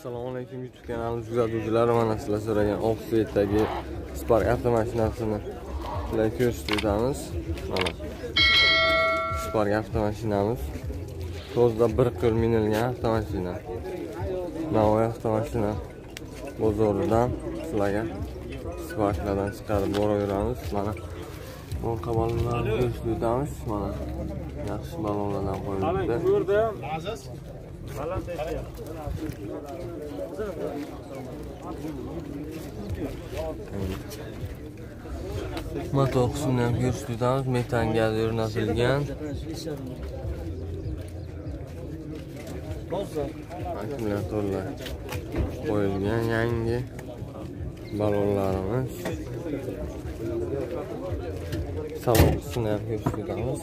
Assalomu alaykum YouTube kanalimiz kuzatuvchilari. Mana sizlar so'ragan Oqsuvetdagi Spark avtomashinasini sizlarga ko'rsatamiz. Mana Spark avtomashinamiz. Tozda bir qo'l minilgan avtomashina. Navoiy avtomashina bozoridan sizlarga Sparklardan chiqarib boraveramiz. Mana orqa balonlarni ko'rsatamiz. Mana yaxshi balonlardan qo'yildi. Motor qismini ham ko'rsatamiz. Metan gaz o'rnatilgan. Akkumulyatorlar qo'yilgan yangi balonlarimiz. Salon qismini ham ko'rsatamiz.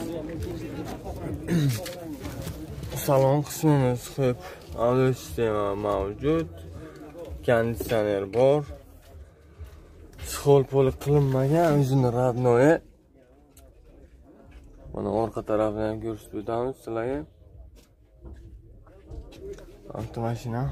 Salon qismimiz ko'p, audio sistema mavjud, konditsioner bor, psixol qilinmagan, o'zini radnoyi. Mana orqa tarafini ham ko'rsatib o'tamiz sizlarga. Avtomashina.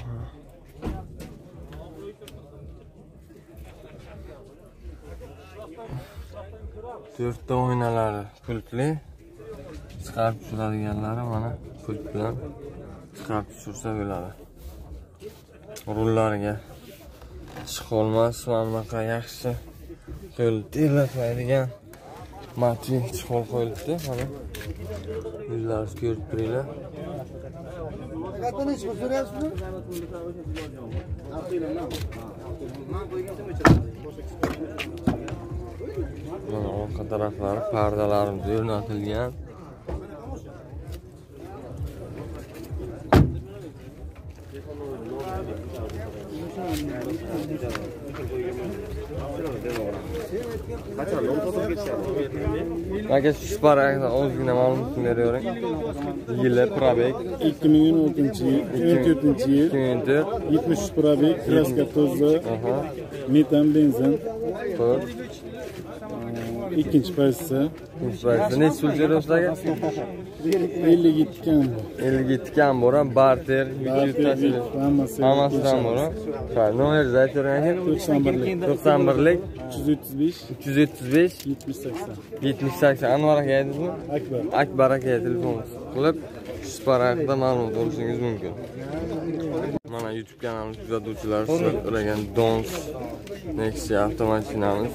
To'rtta oynalari pultli. Chiqarib tushiradiganlari mana pult bilan chiqarib tushirsa bo'ladi. Rullariga chiqolmas, mana yaxshi qo'yiladigan matli chiqol qo'yilibdi. Mana yuzlaringiz ko'rib turinglar. Mana orqa taraflari pardalarimiz o'rnatilgan. Aka Spark'da ozgina ma'lumotni beravering. Yili probek 2014 yil 70 probek, kraska toza, metan benzin. İkinci pozitsiya. Ne so'zlayapsiz sizlarga? 57 kam. 57 kam bor, barter, hammasidan bor. Nomeringizni aytavering aka. 91lik 335 7080. Anvar aka aytdingizmi? Akbar aka telefon qilib Spark'da ma'lumot olishingiz mumkin. Mana YouTube kanalimiz kuzatuvchilari sizlar so'ragan Dons Nexia avtomashinamiz.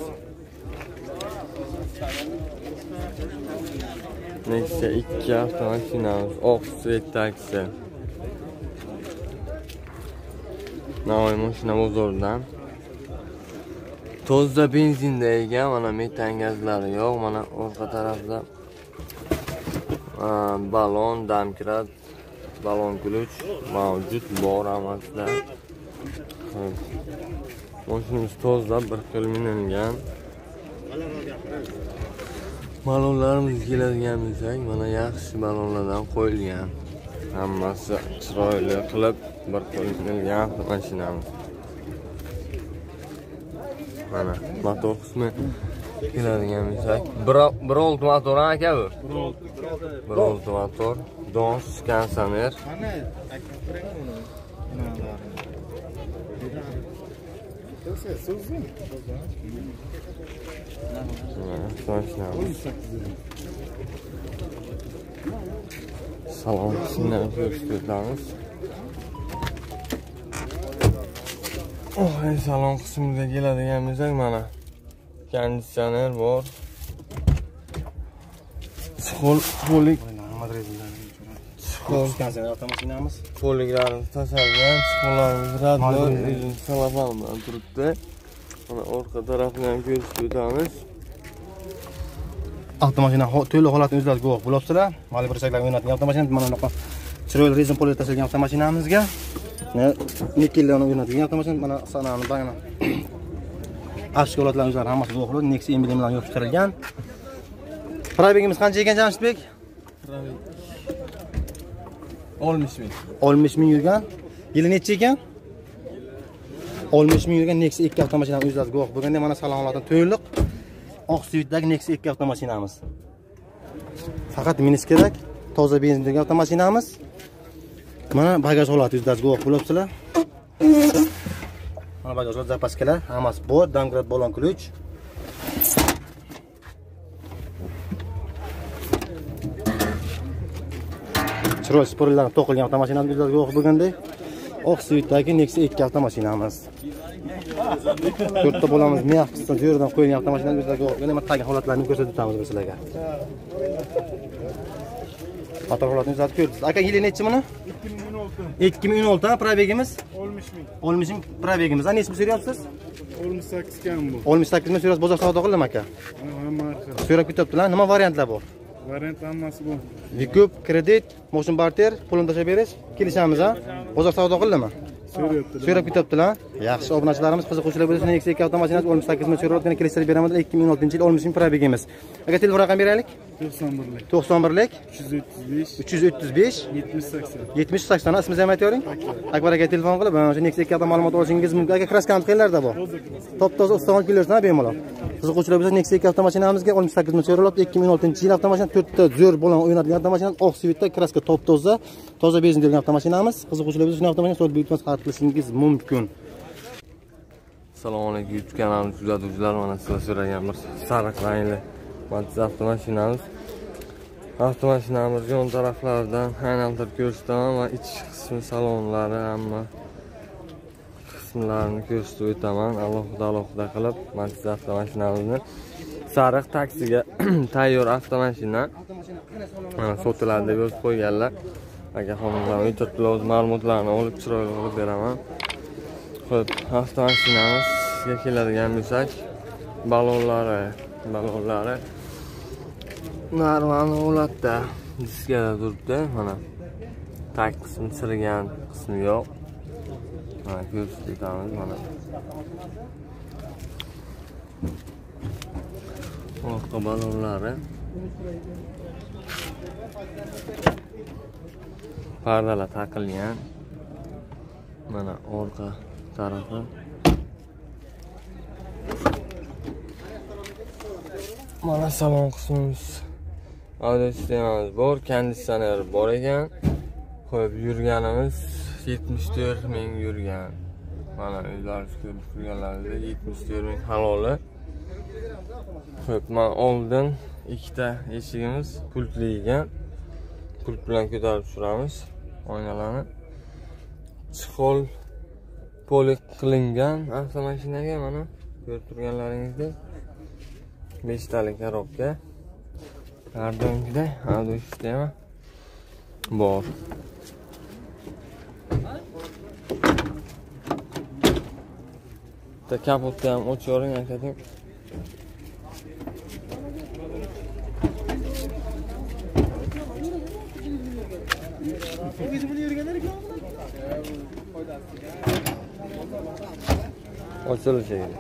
Nexia 2 avtomashinamiz Oqsuvetdagi Navoiy mashina bozoridan. Tozda benzinda ekan, mana metan gazlari yo'q. Mana orqa tarafda balon, damkrat, balon ключ mavjud bor amasda. Mashinamiz tozda bir qo'l minilgan. Balonlarimiz keladigan bo'lsak, mana yaxshi balonlardan qo'yilgan. Hammasi chiroyli qilib bir qo'l minilgan avtomashinamiz. Mana motor qismi keladigan bo'lsak, bir old motor aka bu. Bir old motor, Dons konditsioner. Salon qismini ko'rsatamiz. Salon qismiga keladigan bo'lsak, mana konditsioner bor. Polik konditsioner avtomashinamiz. Poliklarimiz tashalgan, psixollarimiz radnoy, salafan bilan turibdi. Mana orqa tarafini ham ko'rsatib o'tamiz. Avtomashina to'liq holatini o'zlari guvoh bo'libsizlar. Mali burchaklarga o'rnatilgan avtomashina, mana bunaqa chiroyli rezin polga tashalgan avtomashinamizga nikellarni o'rnatilgan avtomashina, mana sanani bag'ana afshki holatlarni o'zlari hammasi guvoh bo'ladi. Nexia emblemi bilan yopishtirilgan. Probegimiz qancha ekan Jamshidbek? 60 ming. 60 ming yurgan. Yili necha ekan? 60 ming yurgan Nexia 2 avtomashinani o'zlari guvoh bo'lganda, mana salon holati to'liq. Oqsuvetdagi Nexia 2 avtomashinamiz. Faqat minus kerak. Toza benzindagi avtomashinamiz. Mana bagaj holati yuzasiz guvoh bo'libsizlar. Mana bagajlar, zapaskalar, hammasi bor, Domgrad balon ключ. Chiroyli sporlar to'qilgan avtomashinamiz bizlarga o'xib bo'lganda, oq svitdagi Nexia 2 avtomashinamiz. 4 ta bo'lamiz, miya qismidan zo'rdan qo'yilgan avtomashinamiz bizlarga o'xib bo'lganda, mana holatlarini ko'rsatib o'tamiz sizlarga. Motor holatini uzatib ko'rdik. Aka, yili nechi buni? 2016 ha, probegimiz 60 ming probegimiz. Ana nechmi so'rayapsiz? 68 kam bu. 68 ming so'rayapsiz, bozor savdo qildimi aka? Hamma arxa. So'rab ketyaptilar. Nima variantlar bor? Variant hammasi bu. Vikup, kredit, motion barter, pulini tashlab berish, kelishamiz ha? Bozor savdo qildimi? So'rab ketyaptilar. Yaxshi, obunachilarimiz qiziquvchilar bo'lsa, Nexia 2 avtomashinasi 68 ming so'rayotgan, kelishtirib beramiz. 2016-yil 60 ming probegimiz. Aka, telefon raqam beraylik. 91lik. 91lik 335 335 70 80. 70 80. Ismingizni ham aytavering. Akbar aka telefon qilib, o'sha Nexia 2 ga ma'lumot olishingiz mumkin. Aka, kraskamiz qayerlarda bor? Top-toza ustaxon kelarsiz, bemalol. Qiziquvchilar bo'lsa, Nexia 2 avtomashinamizga 68 ming so'ralib, 2016-yil avtomashina 4 ta zo'r bo'lgan o'ynalgan avtomashina, oq svitda, kraska top-toza, toza benzin bergan avtomashinamiz. Qiziquvchilar bo'lsa, shuni avtomashina sotib iltimos xarid qilishingiz mumkin. Assalomu alaykum, YouTube kanalimiz kuzatuvchilar. Mana sizlar so'ragan bir sariq rangli Matiz avtomashinamiz. Avtomashinamiz yon taraflaridan aylantirib ko'rsataman va ichki qismi salonlari hamma qismlarini ko'rsatib o'taman. Alohida qilib Matiz avtomashinamizni sariq taksiga tayyor avtomashina sotiladi deb yozib qo'yganlar. Aka xonimlar o'tiribdilar, o'z ma'lumotlarini olib chiroyli qilib beraman. Xo'p, avtomashinamizga keladigan bo'lsak, balonlari normal holatda diskada turibdi. Mana tag qismi chirigan qismi yo'q. Mana ko'rsatib o'tamiz. Mana orqa balonlari, pardalar taqilgan. Mana orqa tarafi, mana salon qismimiz, audio sistemamiz bor, konditsioner bor ekan. Qo'yib yurganimiz 74 ming yurgan. Mana uylarni ko'rib turganlaringizda 74 ming haloli. Xo'p, mana oldin ikkita eshigimiz pultli ekan. Pult bilan ko'tarib tushiramiz oynalarni. Chexol polik qilingan avtomashinaga mana ko'rib turganlaringizda 5 talik korobka. Har doimgidek audio sistema bor. Ta kapotni ham ochiyoring akating. Ochilishi kerak.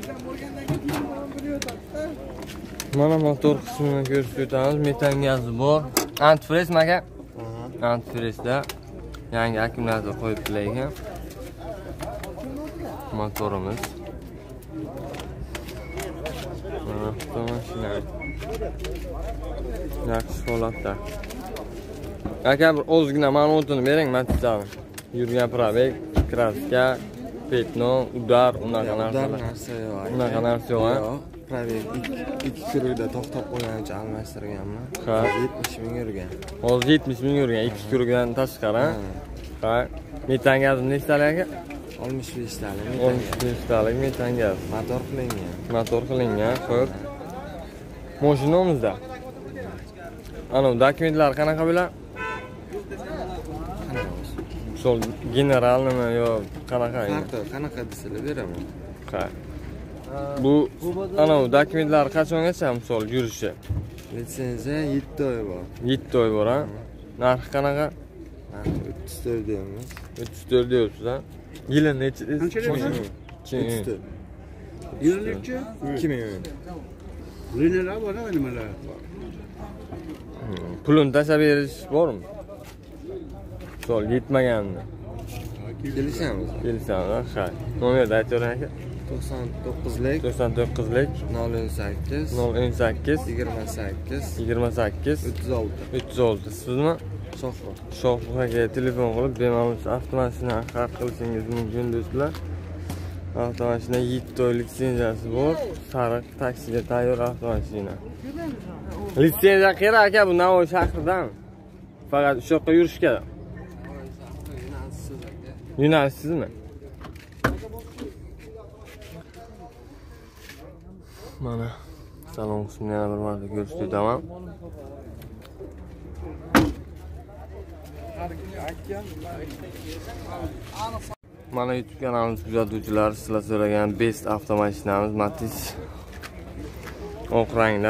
Mana motor qismini ko'rsatib o'tamiz. Metan gazi bor. Antifriz aka. Antifrizda yangi akkumulyator qo'yib ekan. Motorimiz. Mana avtomashina. Yaxshi holatda. Aka, bir ozgina ma'lumotini bering Matizani. Yurgan probeg, kraska, petno, udar, unaqa narsa yo'q. Unaqa narsa yo'q. Probeg 2 kurukda to'xtab qo'ygancha almashtirganman. Ha, 70 ming yurgan. hozir 70 ming yurgan, 2 kurukdan tashqari. Ha, metan gazi nechtalik aka? 65 talik. 65 talik metan gaz. Motor qilingan. Motor qilingan, xo'p. Mashinamizda. Ana dokumentlar qanaqa bo'ladi? Sol general nima yo qanaqa? Karta qanaqa desizlar beraman. Ha. Bu ana dokumentlar qachongacha misol yurishi? Litsenziya 7 oy bor. 7 oy bor ha. Narxi qanaqa? Narxi 34 deymiz. 34 deyapsiz ha. Yili necha? 34. Yillikchi? 2000. Linelar bor, nimalar? Pulini tashlab berish bormi? Sol yetmaganini. Kelishamiz. Kelishamiz, ha. Nomerni aytavering aka. 99lik 99lik 018 018 28 28 36 36. Sizmi? Shohruxga telefon qilib bemalol avtomashina xarid qilishingiz mumkin do'stlar. Avtomashina 7 oylik litsenziyasi bor. Sariq taksiga tayyor avtomashina. Litsenziya kerak aka, bu Navoiy shahridan. Faqat shu yoqqa yurishga. Yo'nalishsizmi? Mana salon qismini yana bir marta ko'rsataman. Mana YouTube kanalimiz kuzatuvchilari sizlar so'ragan best avtomashinamiz Matiz oq rangda.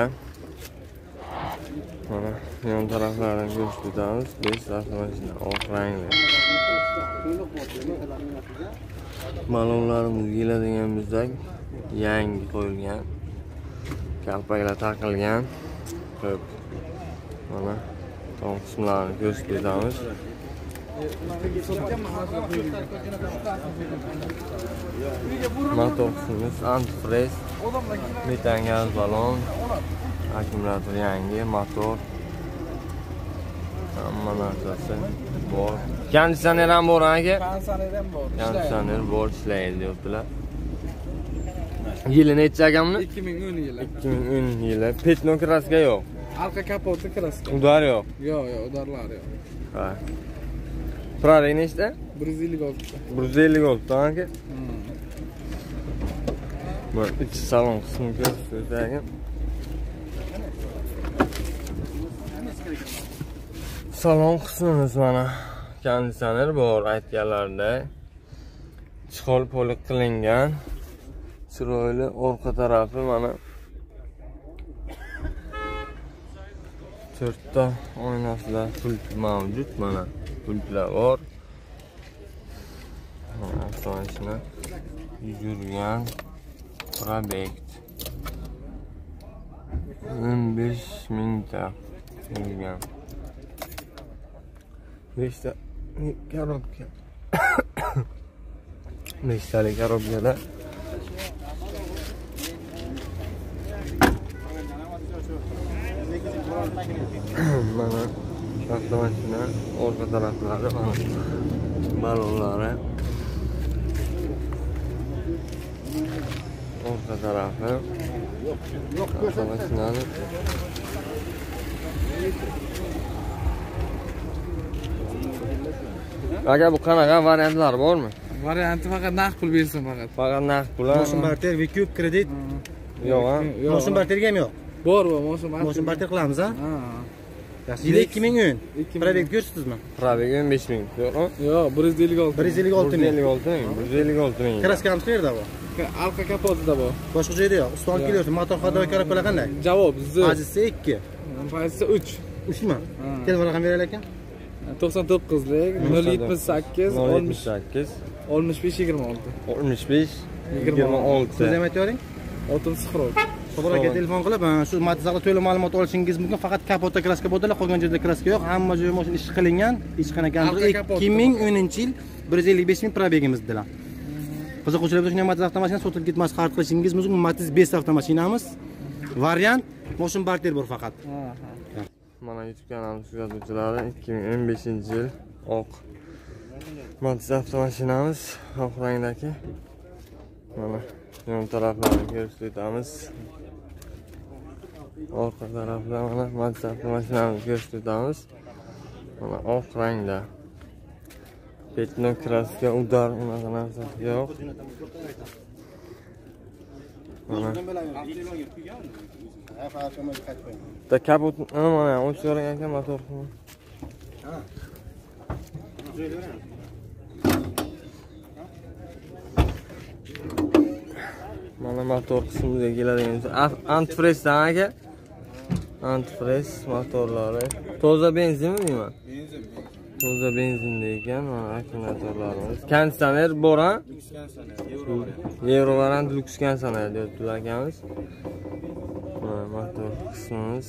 Mana yon taraflardan ko'rsatamiz. Best avtomashina oq rangda. Balonlarimiz keladigan bizak yangi qo'yilgan. Kalpaklar taqilgan. Xo'p. Mana tom qismlarini ko'rsatamiz. Motor qismimiz antifriz, metan gaz balon, akkumulyator yangi, motor, hamma narsasi bor. Konditsioner ham bor aka? Konditsioner bor, ishlaydi deyaptilar. Yili necha akamni? 2010 yili. 2010 yili. Petno kraska yo'q. Arqa kapoti kraska. Udar yo'q. Yo'q, udarlar yo'q. Ha. Probeg nechta? 156 ta. 156 ta aka. Mana ichi salon qismi ko'rsatilgan. Salon qismimiz mana konditsioner bor aytganlaridek. Chihol polik qilingan. Chiroyli orqa tarafi mana 4 ta oynasilar pult mavjud, mana pultlar bor. Mana avtomashina yurgan Probekt 15.000 ta yurgan. 5 ta korobka. 5 talik korobkalar. Mana avtomashina orqa taraflari, mana balonlari. Orqa tarafi. Avtomashinani aka, bu qanaqa variantlar bormi? Varianti faqat naqd pul bersin faqat. Faqat naqd pul. Motion barter, Vcube, kredit. Yo'q, ha? Motion barterga ham yo'q. Bor, Motion barter qilamiz, ha? Ha. Yili 2010. Probekt ko'rsatdingizmi? Probeg 15.000, yo'qmi? Yo'q, 156. 156 ming. 156 ming. Kraskamiz qayerda bu? Arqa kapotida bor. Boshqa joyda yo'q. Ustun olib kelyapti. Motor xodimlar korobkalar qanday? Javob Z. Azizsa 2. Pozitsiya 3. 3 mi? Telefon raqam beray ekan? 99lik 078 078 65 26. 65 Siz 26. ham aytavering. 30 Sabir aka telefon qilib, shu Matiz haqida to'liq ma'lumot olishingiz mumkin. Faqat kapotda kraska bo'ldilar, qolgan joyda kraska yo'q. Hamma joy mashina ish qilingan. Hech qanaqa 2010-yil 155 ming probegimiz dedilar. Qiziquvchilar bo'lsa, shunday Matiz avtomashina sotilib ketmas, xarid qilishingiz mumkin. Matiz 5 avtomashinamiz. Variant motion barter bor faqat. Mana YouTube kanalimiz kuzatuvchilari 2015-yil oq Matiz avtomashinamiz oq rangdagi. Mana yon taraflarni ko'rsatamiz. Orqa tarafda mana Matiz avtomashinamizni ko'rsatamiz. Mana oq rangda. Petno kraska, udar, unaqa narsa yo'q. Mana da kapot mana o'chiring aka, motor. Mana motor qismiga keladigan antifrizdan aka. Antifriz motorlari. Toza benzinmi deyman? Benzin. Toza benzinda ekan, mana akkumulyatorlarimiz. Konditsioner bor, ha? Euro variant Lux konditsioner deyaptilar akamiz. Mana motor qismimiz.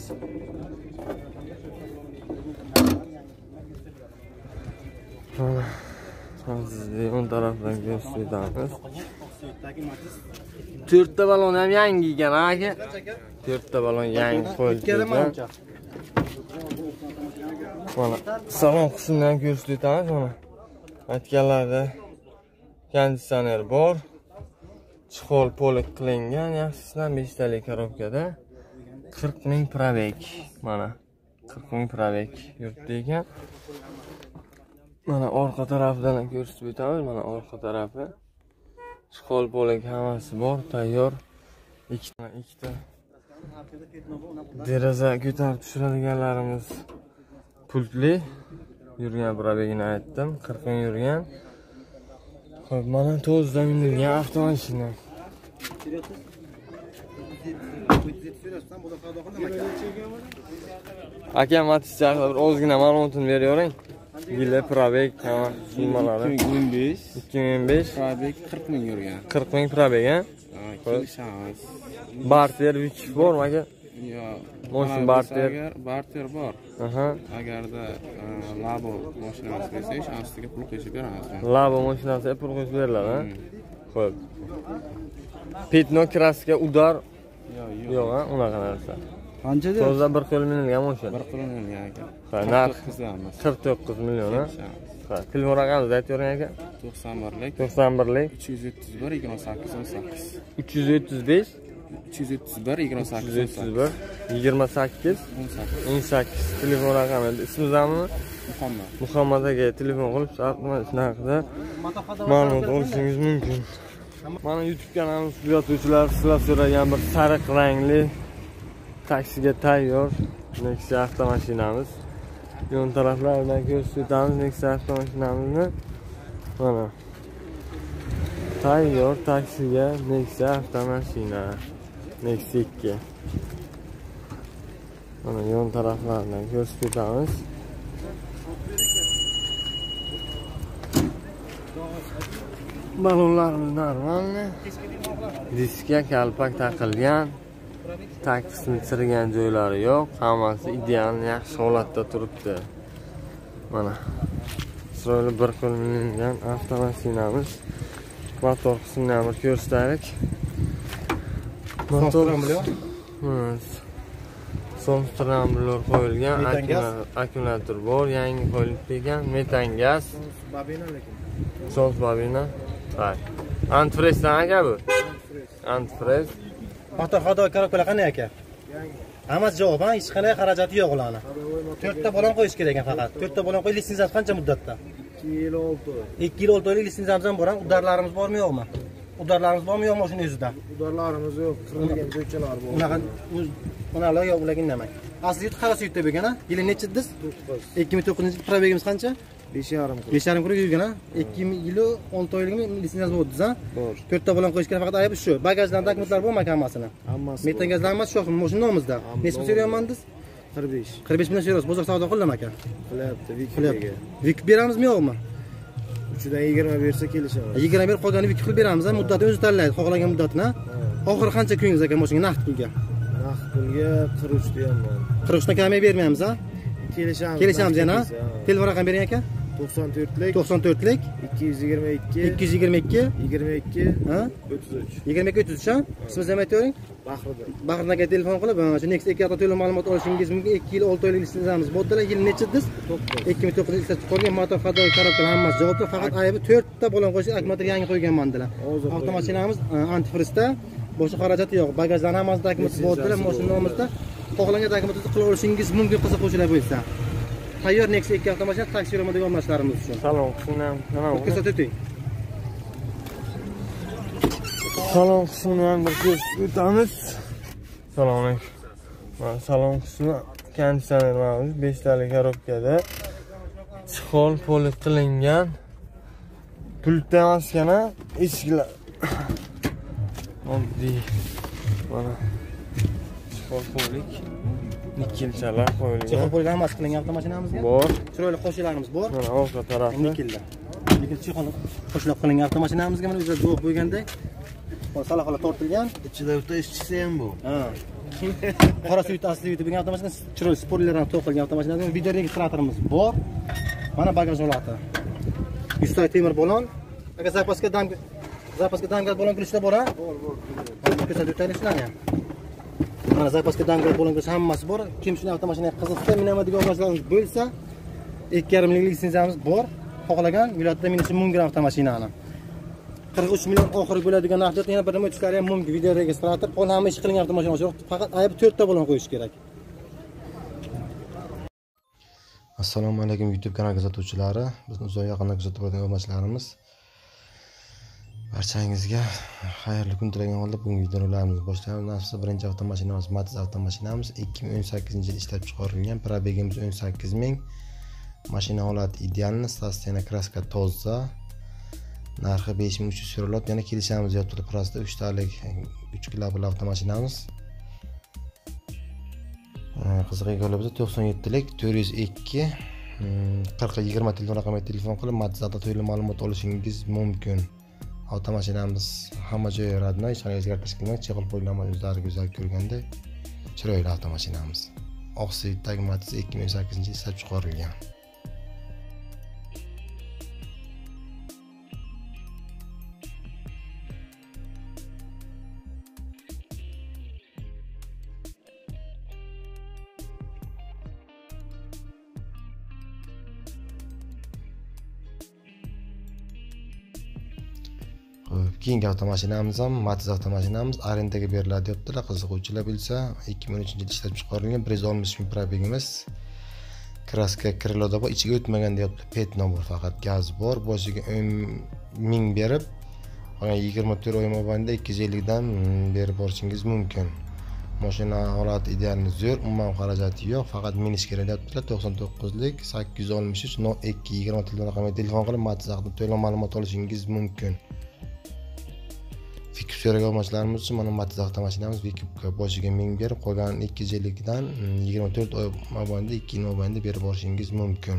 Sizga yon tarafdan ko'rsatamiz. 4 ta balon ham yangi ekan aka. 4 ta balon yangi qo'yilgan. Mana salon qismini ham ko'rsatib o'tamiz. Mana aytganlaridek konditsioner bor. Chixol polik qilingan, yaxshisidan 5 talik korobkada 40 ming probek. Mana 40 ming probek yuribdi ekan. Mana orqa tarafidan ham ko'rsatib o'tamiz. Mana orqa tarafi chixol polik hammasi bor, tayyor. Ikkita deraza ko'tarib tushiradiganlarimiz pultli. Yurgan probegini aytdim, 40 ming yurgan. Xo'p, mana to'zdan minilgan avtomashina. Aka, matishcha bir ozgina ma'lumotini beravering. Yili probeg, hamma sumalari. 2025. Probeg 40 ming yurgan. 40 ming probeg, ha? Kelishamiz. Barter Vichy bormi aka? Yo'q. Mo'shin barter. Barter bor. Aha. Agarda Labo mashinasi bersangiz, ostiga pul qo'shib beramiz. Labo mashinasiga pul qo'shib beriladi, ha? Xo'p. Petno kraska udar yo'q, ha, unaqa narsa. Qanchada? To'zda bir qo'l minilgan mashina. Bir qo'l minilgan aka. Ha, narx 49 million, ha? Ha, telefon raqamingizni aytavering aka. 91lik 91lik 331 28 18. 335 331 28 331 28 18 telefon raqami. Ismingiz nima? Muhammad. Muhammad aka telefon qilib shunaqa ma'lumot olishingiz mumkin. Mana YouTube kanalimiz kuzatuvchilar sizlar so'ragan bir sariq rangli taksiga tayyor Nexia avtomashinamiz. Yon taraflaridan ko'rsatib o'tamiz Nexia avtomashinamizni. Mana tayyor taksiga Nexia avtomashina. Nexia 2. Mana yon taraflaridan ko'rsatib o'tamiz. Balonlarimiz normalni. Diskga kalpak taqilgan. Taksini chirigan joylari yo'q. Hammasi ideal, yaxshi holatda turibdi. Mana chiroyli bir qo'l minilgan avtomashinamiz. Motor qismini ham ko'rsataylik. Motor Sonstramblor qo'yilgan, akkumulyator bor, yangi qo'yilib ekan, metan gaz. Babina lekin. So'z babina. Ha. Antifreezdan aka bu. Antifreez. Motor xodo korobkalar qanday aka? Hammasi javob, ha, hech qanday xarajati yo'q ularni. 4 ta balon qo'yish kerak ekan faqat. 4 ta balon qo'yish litsenziyasi qancha muddatda? 2 yil 6 oy. 2 yil 6 oylik litsenziyamiz ham bor, ham udarlarimiz bormi yo'qmi? Udarlarimiz bormi yo'qmi o'shini o'zida? Udarlarimiz yo'q, qirilgan joychalar bor. Unaqa unalar yo'q, ularga indamang. Asli yut qarasi yutda bo'lgan, ha? Yili necha dediz? 2009-yil probegimiz qancha? 5,5 kilo. 5,5 kilo yurgan, ha? 2 yil 10 oylikmi litsenziyasi bo'ldi, ha? Bor. 4 ta balon qo'yish kerak, faqat aybi shu. Bagajlarda dokumentlar bormi hammasini? Hammasi. Metan gazlar hammasi shu mashinamizda. Nechta so'rayapman siz? 45. 45 million so'rayapsiz. Bozor savdo qildim aka. Qilyapti, Qilyapti. Vik beramizmi yo'qmi? 3dan 20 bersa kelishamiz. 20 berib qolganini vik qilib beramiz, ha? Muddatini o'zi tanlaydi, xohlagan muddatini. Oxiri qancha kuningiz aka mashinaga naqd pulga? Naqd pulga 43 deyapman. 43 dan kamay bermaymiz, ha? Kelishamiz. Kelishamiz yana. Telefon raqam bering aka. 94lik 94lik 222 222 22 ha 33. 22 33 ha. Ismingizni ham aytavering. Bahriddin aka telefon qilib, shu Nexia 2 haqida to'liq ma'lumot olishingiz mumkin. 2 yil 6 oylik litsenziyamiz bo'ldi. Yil nechidir? 2009 yilda chiqargan motor xato korobkalar hammasi javobda, faqat aybi 4 ta balon qo'yish, akkumulyator yangi qo'yganman dedilar. Avtomashinamiz antifrizda, boshqa xarajati yo'q. Bagajlarning hammasi dokument bo'ldi, mashinamizda xohlagan dokumentni qilib olishingiz mumkin qiziquvchilar bo'lsa. Tayyor Nexia 2 avtomashina taksi yo'lida yondoshlarimiz uchun. Salon qismini ham Ko'rsatib o'ting. Salon qismini ham bir ko'rsatib o'tamiz. Assalomu alaykum. Mana salon qismi konditsioner mavjud, 5 talik korobkada. Chixol polik qilingan. Pultda emas kana, eshiklar. Oddiy. Mana chixol polik. Nikkelchalar qo'yilgan. Chixol polik hammasi qilingan avtomashinamizga. Bor. Chiroyli qo'shishlarimiz bor. Mana orqa tarafda Nikkellar. Lekin chixol qo'shilib qilingan avtomashinamizga mana o'zida guvoh bo'lganda salaxola tortilgan. Ichida o'ta ishchisi ham bu. Ha. Qora suyut asli yutib bo'lgan avtomashina, chiroyli spoilerlardan to'qilgan avtomashinamizga video registratorimiz bor. Mana bagaj holati. 100 ta temir balon. Agar zapaska damgaz balon kirishda bor, ha? Bor. Ko'rsatib o'taylik shularni ham. Mana zapaska damgaz balon kirish hammasi bor. Kim shuni avtomashinaga qiziqsa, minaman degan obunachilarimiz bo'lsa, 2,5 yillik litsenziyamiz bor. Xohlagan viloyatda minishi mumkin avtomashinani. 43 million oxirgi bo'ladigan narxda yana bir nima o'tishlari ham mumkin. Video registrator, qol hamma ish qilingan avtomashina yo'q. Faqat ayb 4 ta bo'lon qo'yish kerak. Assalomu alaykum YouTube kanal kuzatuvchilari. Bizni uzoq yaqindan kuzatib turgan o'rmonchilarimiz. Barchangizga xayrli kun tilagan holda bugungi videolarimizni boshlaymiz. Nafsi birinchi avtomashinamiz Matiz avtomashinamiz 2018-yil ishlab chiqarilgan. Probegimiz 18 ming. Mashina holati idealni, statsiyana kraska toza. Narxi 5300 so'ralib, yana kelishamiz yotdi prasda 3 talik 3 kilobli avtomashinamiz. Qiziq bo'lsa 97 lik 402 4020 telefon raqamiga telefon qilib Matizda to'liq ma'lumot olishingiz mumkin. Avtomashinamiz hamma joyi radno, hech qanday o'zgartirish qilmay, chexol qo'yilgan o'zlari go'zal ko'rganda chiroyli avtomashinamiz. Oqsuyitdagi Matiz 2018-yil ishlab chiqarilgan. Keyingi avtomashinamiz ham Matiz avtomashinamiz arendaga beriladi deyaptilar. Qiziquvchilar bilsa, 2013-yil ishlab chiqarilgan 160 ming probegimiz. Kraska kriloda bor, ichiga o'tmagan deyapti. Petno bor, faqat gaz bor. Boshiga 10 ming berib, 24 oy mobaynida 250 dan berib borishingiz mumkin. Mashina holati idealni zo'r, umuman xarajati yo'q, faqat minish kerak deyaptilar. 99 lik 863 0220 telefon raqamiga telefon qilib Matiz haqida to'liq ma'lumot olishingiz mumkin. Fikib so'ragan o'rmonchilarimiz uchun mana Matiz avtomashinamiz Fikibga boshiga 1000 berib, qolgan 250 dan 24 oy mobaynida 2 yil mobaynida berib borishingiz mumkin.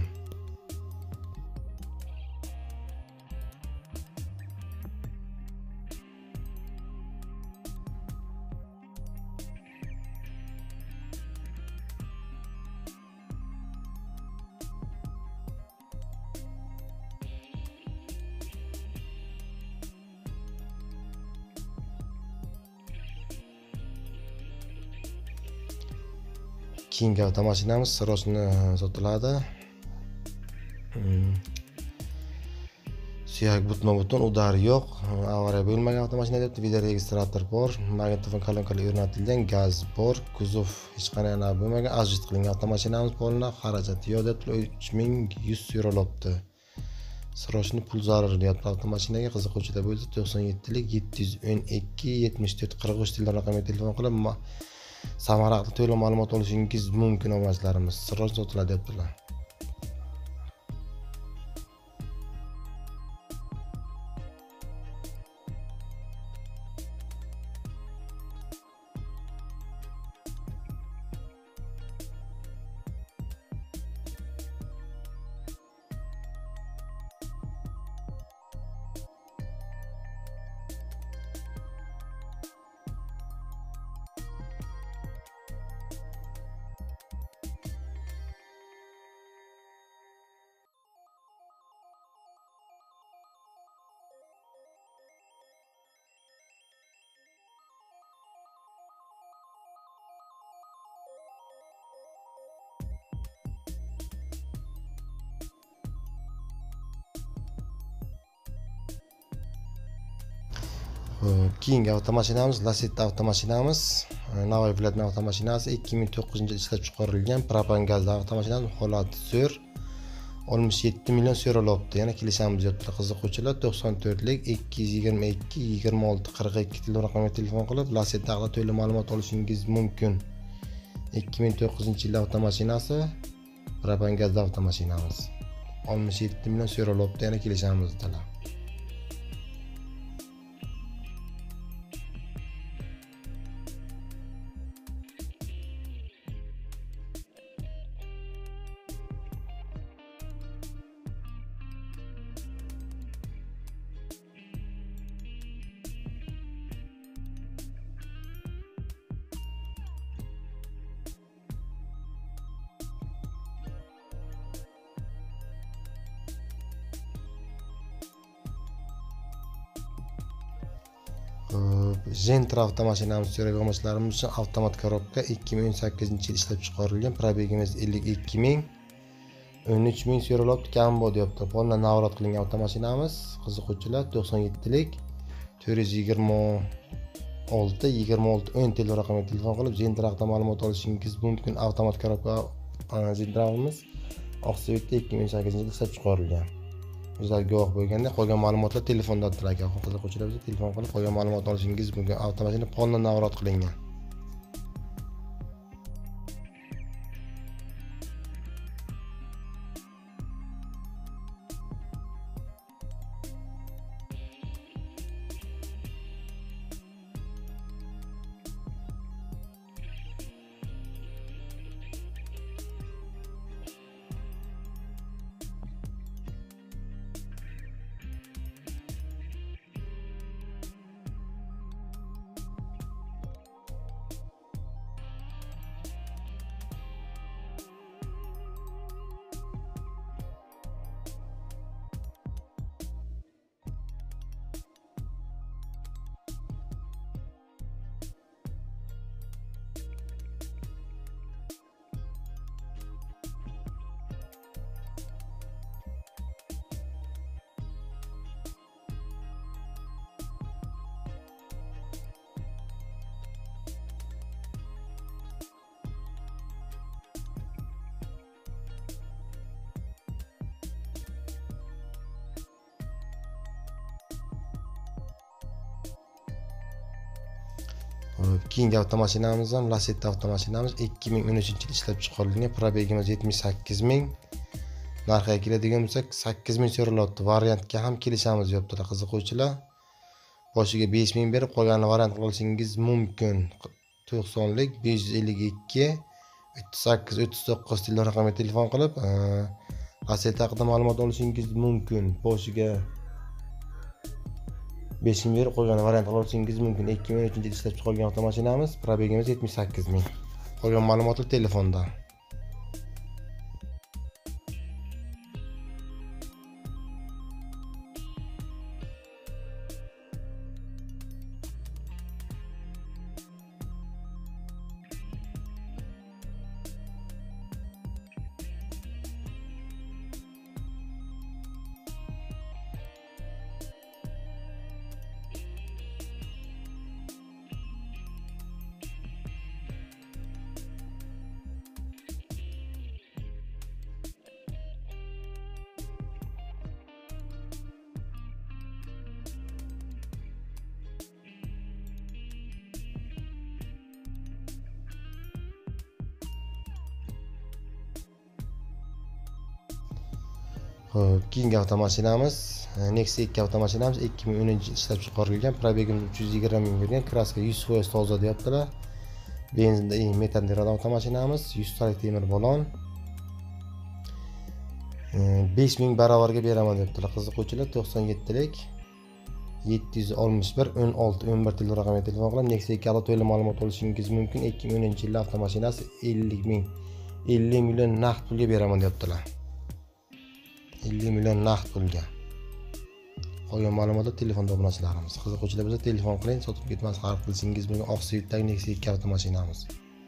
Keyingi avtomashinamiz Sirojni sotiladi. Suyak butma-butun, udar yo'q, avariya bo'lmagan avtomashina deb video registrator bor, magnitofon kolonkalar o'rnatilgan, gaz bor, kuzov hech qanday bo'lmagan, ajdit qilingan avtomashinamiz bo'lna, xarajati yo'q deb 3100 so'ralibdi. Sirojni pul zarur deyapti avtomashinaga. Qiziquvchilar bo'lsa 97 lik 712 74 43 telefon raqamiga telefon qilib samaraqda to'liq ma'lumot olishingiz mumkin o'rmonchilarimiz. Siroj sotiladi deyaptilar. Keyingi avtomashinamiz Lacetti avtomashinamiz, Navoiy viloyatining avtomashinasi 2009-yil ishlab chiqarilgan propan gazli avtomashinamiz, holati zo'r. 67 million so'ralibdi. Yana kelishamiz deyaptilar qiziquvchilar. 94 lik 222 26 42 telefon raqamiga telefon qilib Lacetti haqida to'liq ma'lumot olishingiz mumkin. 2009-yil avtomashinasi, propan gazli avtomashinamiz. 67 million so'ralibdi. Yana kelishamiz deyaptilar. Gentra avtomashinamiz so'ragan o'rmonchilarimiz uchun avtomat korobka 2018-yil ishlab chiqarilgan. Probegimiz 52 ming. 13.000 so'ralib Cambo deyapti. Poldan navrat qilingan avtomashinamiz. Qiziquvchilar 97lik 426 10 telefon raqamiga telefon qilib Zentraqda ma'lumot olishingiz mumkin. Avtomat korobka Zentraqimiz Oqsuyakda 2008-yilda ishlab chiqarilgan. Bizlar guvoh bo'lganda qolgan ma'lumotlar telefondadir aka. Qiziquvchilar bizga telefon qilib qolgan ma'lumot olishingiz mumkin. Avtomashina poldan navrat qilingan. Keyingi avtomashinamiz ham Lacetti avtomashinamiz 2013-yilda ishlab chiqarilgan. Probegimiz 78.000. Narxiga keladigan bo'lsak 8.000 so'ralyapti. Variantga ham kelishamiz deyaptilar qiziquvchilar. Boshiga 5.000 berib qolganini variant qilishingiz mumkin. 90lik 552 38 39 telefon raqamiga telefon qilib Lacetti haqida ma'lumot olishingiz mumkin. Boshiga 5.000 berib qolgan variant olishingiz mumkin. 2013-yilda ishlab chiqarilgan avtomashinamiz. Probegimiz 78.000. Qolgan ma'lumotlar telefonda. Keyingi avtomashinamiz Nexia 2 avtomashinamiz 2010-yilda ishlab chiqarilgan. Probegimiz 320 ming bo'lgan. Kraska 100% toza deyaptilar. Benzinda metan deradi avtomashinamiz. 100 talik temir balon. 5000 barobarga beraman deyaptilar qiziquvchilar. 97lik 761 16 11 telefon raqamiga telefon qilib Nexia 2 haqida to'liq ma'lumot olishingiz mumkin. 2010-yilda avtomashinasi 50 million naqd pulga beraman deyaptilar. 50 million naqd pulga. Qolgan ma'lumotlar telefonda obunachilarimiz. Qiziquvchilar bo'lsa telefon qiling, sotib ketmas xarid qilishingiz mumkin. Oqsuyakdagi Nexia 2 avtomashinamiz.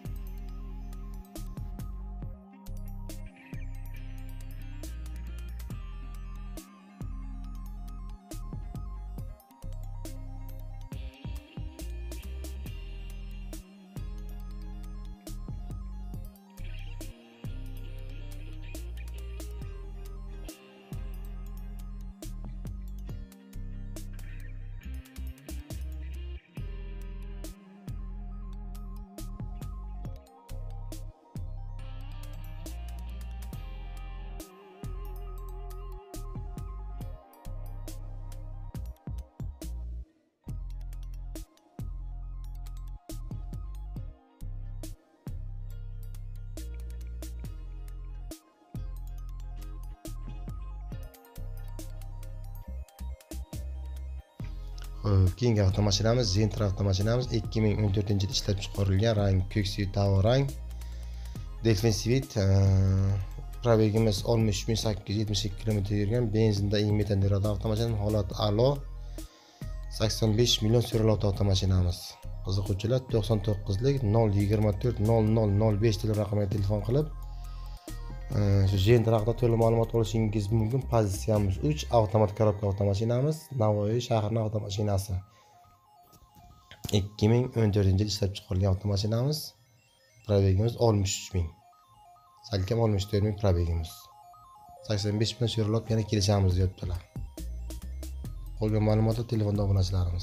Keyingi avtomashinamiz Zentra avtomashinamiz 2014-yilda ishlab chiqarilgan. Rang ko'ksi tavo rang. Defensivit probegimiz 60872 km yurgan. Benzinda metan deradi avtomashina. Holati a'lo. 85 million so'raladi avtomashinamiz. Qiziquvchilar 99lik 024 0005 telefon raqamiga telefon qilib Shu jender haqida to'liq ma'lumot olishingiz mumkin. Pozitsiyamiz 3, avtomat korobka avtomashinamiz, Navoiy shahrining avtomashinasi. 2014-yil ishlab chiqarilgan avtomashinamiz. Probegimiz 63000. Salkam 64000 probegimiz. 85 million so'ralib yana kelishamiz deyaptilar. Qolgan ma'lumotlar telefonda obunachilarimiz.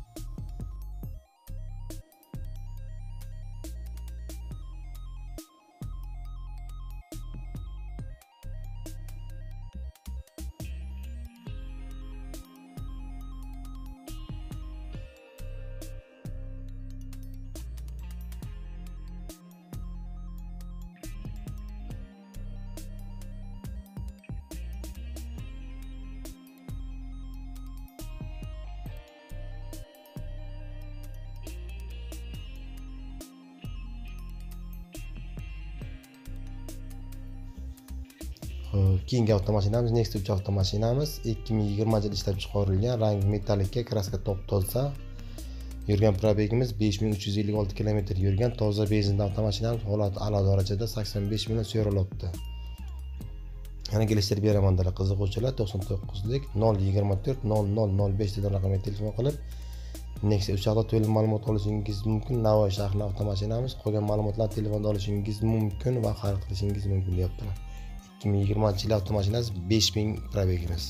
Keyingi avtomashinamiz Nexus 3 avtomashinamiz 2020-yil ishlab chiqarilgan, rangi metallikka, kraska top-toza. Yurgan probegimiz 5356 km yurgan, toza benzinli avtomashinamiz, holati a'lo darajada, 85 million so'ralibdi. Yana kelishtirib beramanlar qiziquvchilar 99lik 024 0005 degan raqamga telefon qilib Nexus 3 haqida to'liq ma'lumot olishingiz mumkin. Navoiy shahrining avtomashinamiz, qolgan ma'lumotlarni telefonda olishingiz mumkin va xarid qilishingiz mumkin deyaptilar. 2020-yil avtomashinasi 5000 probegimiz.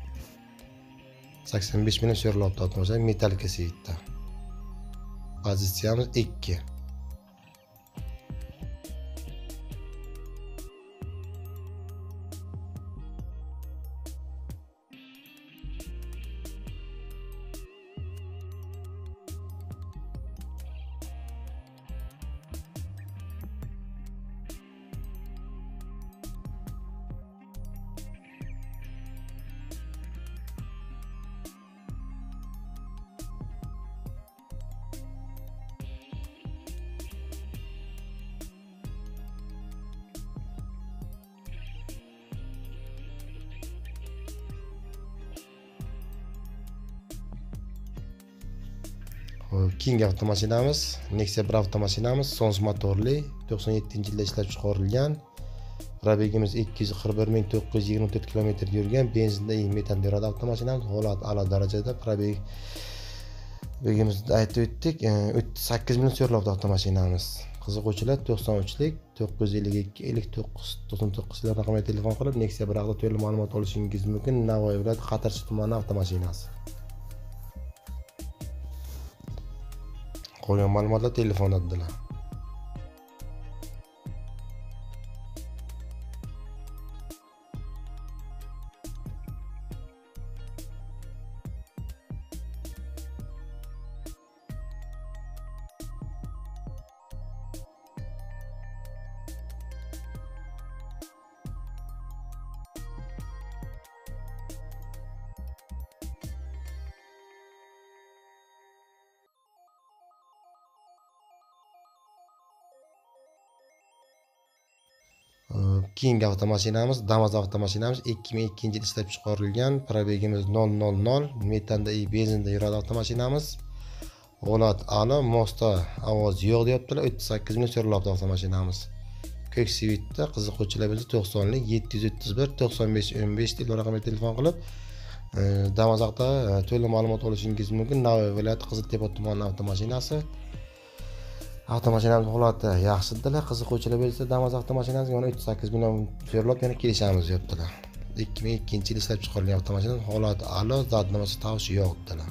85 million so'ralibdi avtomashina, metallikka seyitda. Pozitsiyamiz 2. Keyingi avtomashinamiz Nexia 1 avtomashinamiz, Sons motorli, 97-yilda ishlab chiqarilgan. Probegimiz 241924 km yurgan, benzinda metan yuradi avtomashinamiz, holati a'lo darajada. Probegimizni aytib o'tdik, 8 million so'ralibdi avtomashinamiz. Qiziquvchilar 93lik 952 5999 raqamga telefon qilib Nexia 1 haqida to'liq ma'lumot olishingiz mumkin. Navoiy viloyati Qatarchi tumani avtomashinasi. Qolgan ma'lumotlar telefondadirlar. Keyingi avtomashinamiz Damas avtomashinamiz 2002-yil ishlab chiqarilgan, probegimiz 000, metanda benzinda yuradi avtomashinamiz. Holat a'lo, mostda ovoz yo'q deyaptilar. 38 million so'ralibdi avtomashinamiz. Ko'k svitda, qiziquvchilar bo'lsa 90lik 731 9515 deb raqamga telefon qilib Damas haqida to'liq ma'lumot olishingiz mumkin. Navoiy viloyati Qiziltepa tumani avtomashinasi. Avtomashinamiz holati yaxshidilar. Qiziquvchilar bo'lsa Damas avtomashinasiga 38 million so'ralib yana kelishamiz deyaptilar. 2002-yil ishlab chiqarilgan avtomashina, holati a'lo, zadnomasi tavsiya yo'q dedilar.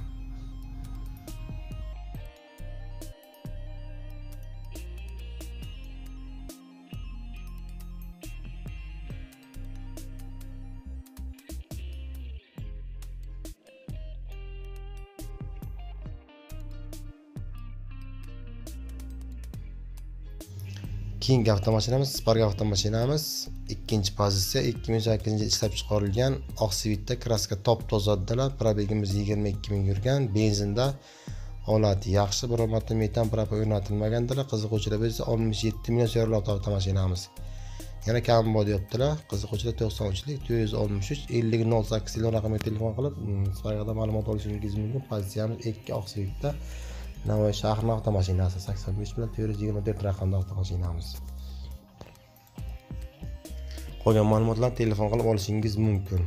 Keyingi avtomashinamiz Spark avtomashinamiz, ikkinchi pozitsiya, 2008-yil ishlab chiqarilgan, oq svitda, kraska top tozadilar. Probegimiz 22000 yurgan, benzinda, holati yaxshi, biror marta metan propa o'rnatilmagandilar. Qiziquvchilar bo'lsa 67 million so'ralibdi avtomashinamiz. Yana kam bor deyaptilar. Qiziquvchilar 93lik 463 5008 raqamga telefon qilib Sparkda ma'lumot olishingiz mumkin. Pozitsiyamiz 2 oq svitda. Navoiy shahrining avtomashinasi, 85 million 424 raqamli avtomashinamiz. Qolgan ma'lumotlarni telefon qilib olishingiz mumkin.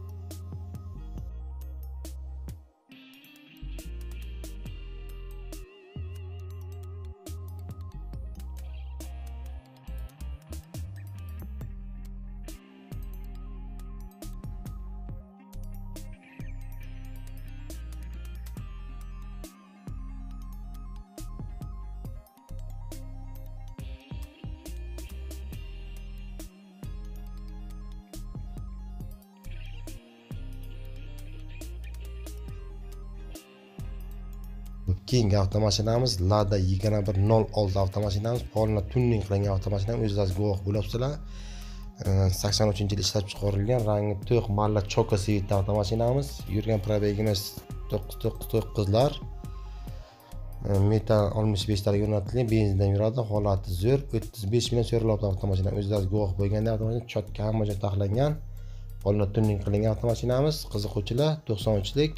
Keyingi avtomashinamiz Lada 2106 avtomashinamiz. Polna tuning qilingan avtomashinamiz. O'zingizlar guvoh bo'libsizlar. 83-yil ishlab chiqarilgan rangi to'q malla choka sivit avtomashinamiz. Yurgan probegimiz 999lar. Metal 65 taga o'rnatilgan, benzindan yuradi, holati zo'r. 35 million so'ralgan avtomashina. O'zingizlar guvoh bo'lganda avtomashina chotka hamma joy taxlangan. Polna tuning qilingan avtomashinamiz. Qiziquvchilar 93lik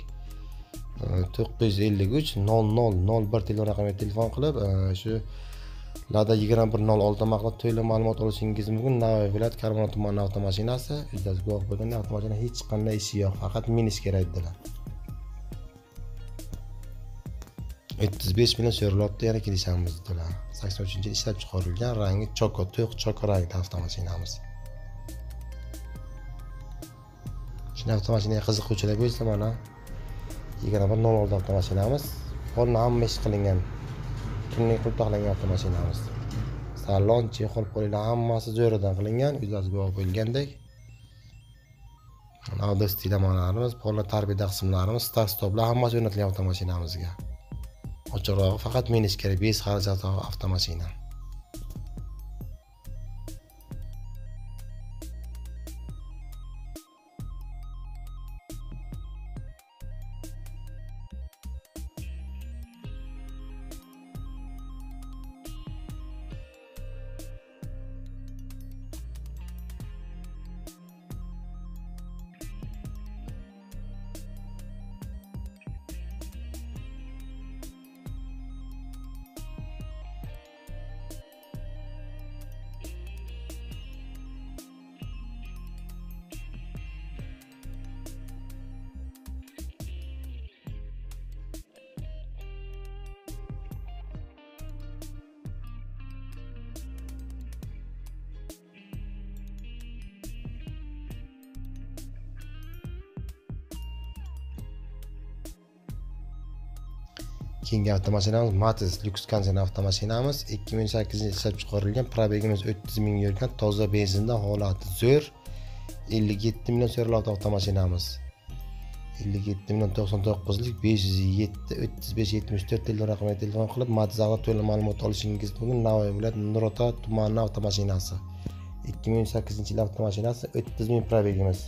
953 0001 telefon raqamiga telefon qilib shu Lada 2106 maqlab to'liq ma'lumot olishingiz mumkin. Navoiy viloyat Karmon tumani avtomashinasi. O'zingizlar guvoh bo'lganda avtomashina hech qanday ishi yo'q, faqat minish kerak dedilar. 35 million so'ralibdi, yana kelishamiz dedilar. 83-yil ishlab chiqarilgan, rangi choko, to'q choko rangda avtomashinamiz. Shuni avtomashinaga qiziquvchilar bo'lsa, mana 2106 avtomashinamiz. Polna hamma ish qilingan. Tuning qilib taxlangan avtomashinamiz. Salon, chexol, polilar hammasi zo'ridan qilingan. O'zingizlar guvoh bo'lgandek. Audio stilamanlarimiz, polna tarbiyada qismlarimiz, start stoplar hammasi o'rnatilgan avtomashinamizga. Ochig'rog'i faqat minish kerak, bez xarajat avtomashina. Keyingi avtomashinamiz Matiz Lux Kanzen avtomashinamiz. 2008-yil ishlab chiqarilgan, probegimiz 30 ming yurgan, toza benzinda, holati zo'r. 57 million so'ralgan avtomashinamiz. 57 million 99lik 507 35 74 telefon raqamiga telefon qilib Matiz haqida to'liq ma'lumot olishingiz mumkin. Navoiy viloyat Nurota tumani avtomashinasi. 2008-yil avtomashinasi, 30 ming probegimiz.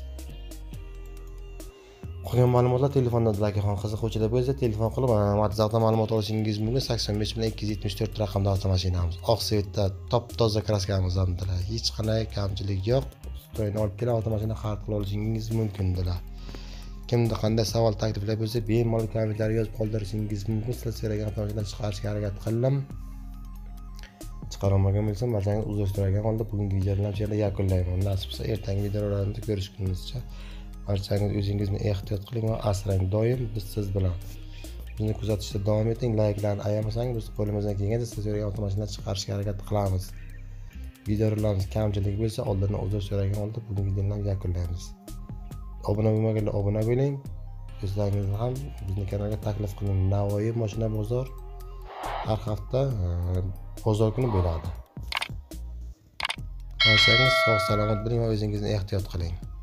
Qolgan ma'lumotlar telefondan aka qiziquvchilar bo'lsa telefon qilib Matiz haqida ma'lumot olishingiz mumkin. 85 million 274 raqamli avtomashinamiz. Oq svetda top toza kraskamiz hamdilar. Hech qanday kamchilik yo'q. Stoyni olib kelib avtomashina xarid qila olishingiz mumkindilar. Kimda qanday savol takliflar bo'lsa bemalol kommentarga yozib qoldirishingiz mumkin. Sizlar so'ragan avtomashina chiqarishga harakat qildim. Chiqarolmagan bo'lsam, barchangiz uzr so'ragan holda bugungi videoni yakunlayman. Nasib bo'lsa ertangi videolarimizni ko'rishgunimizcha barchangiz o'zingizni ehtiyot qiling va asrang. Doim biz siz bilan. Bizni kuzatishda davom eting. Layklarni ayamasangiz, biz qo'limizdan kelgancha siz so'ragan avtomashina chiqarishga harakat qilamiz. Videolarimiz kamchilik bo'lsa, oldindan uzr so'ragan holda bugungi videoni yakunlaymiz. Obuna bo'lmaganlar obuna bo'ling. Do'stlaringizni ham bizning kanalga taklif qiling. Navoiy mashina bozor har hafta bozor kuni bo'ladi. Barchangiz sog' salomat bo'ling va o'zingizni ehtiyot qiling.